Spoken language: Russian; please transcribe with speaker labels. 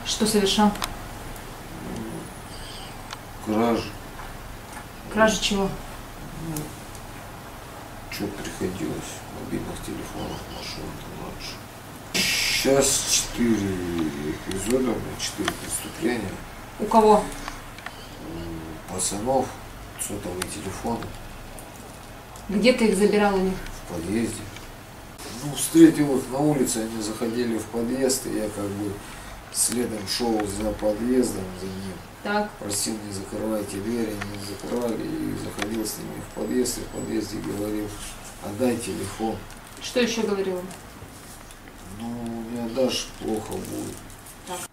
Speaker 1: Что совершал?
Speaker 2: Кража.
Speaker 1: Кража чего?
Speaker 2: Что приходилось? Мобильных телефонов, машин там раньше. Сейчас 4 эпизода, у меня 4 преступления.
Speaker 1: У кого?
Speaker 2: Пацанов, сотовые телефоны
Speaker 1: Где ты их забирал у них?
Speaker 2: в подъезде. Ну, встретил их на улице, они заходили в подъезд, и я как бы следом шел за подъездом, за ним.
Speaker 1: Так.
Speaker 2: Просил, не закрывайте двери, они не закрывали, и заходил с ними в подъезд, и в подъезде говорил: отдай телефон.
Speaker 1: Что еще говорил?
Speaker 2: Ну, не отдашь, плохо будет.
Speaker 1: Так.